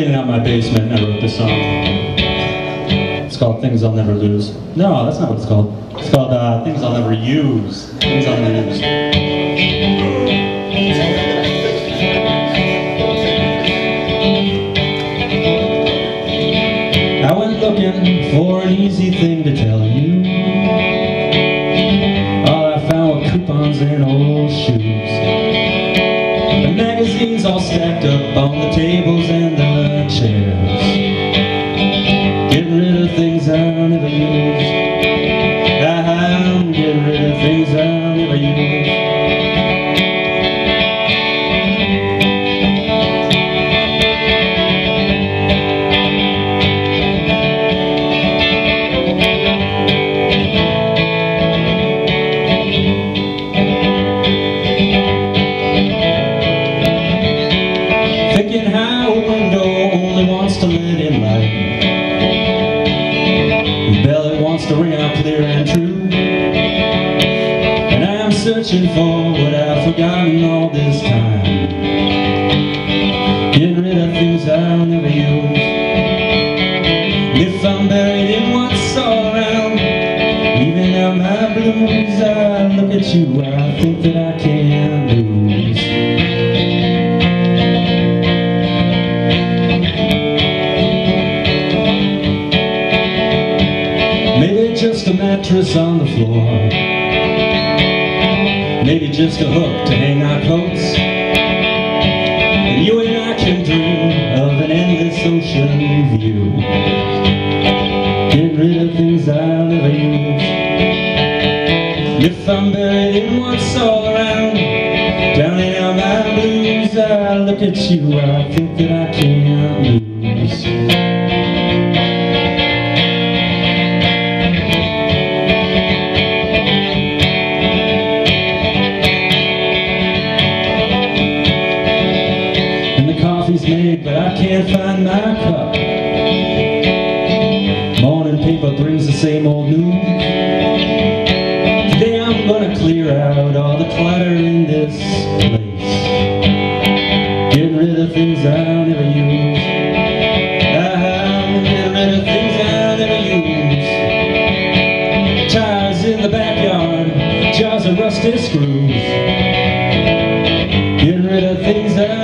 cleaning out my basement and I wrote this song. It's called Things I'll Never Lose. No, that's not what it's called. It's called Things I'll Never Use. Things I'll Never Use. I went looking for an easy thing to tell you. All I found were coupons and old shoes. The magazines all stacked up on the tables and the chairs. Getting rid of things I'll never use. I'm getting rid of things I'll never use. Thinking how a window only wants to let in light. Belly wants to ring out clear and true. And I'm searching for what I've forgotten all this time. Getting rid of things I'll never use. If I'm buried in what's all around, leaving out my blues, I look at you, I think that I can't lose. Maybe just a mattress on the floor. Maybe just a hook to hang our coats. And you and I can dream of an endless ocean view. Get rid of things I'll never use. If I'm buried in what's all around, drowning out my blues, I look at you, I think that I can't lose. Made, but I can't find my cup. Morning paper brings the same old news. Today I'm gonna clear out all the clutter in this place. Getting rid of things I'll never use. I'm getting rid of things I'll never use. Tires in the backyard, jars of rusty screws. Getting rid of things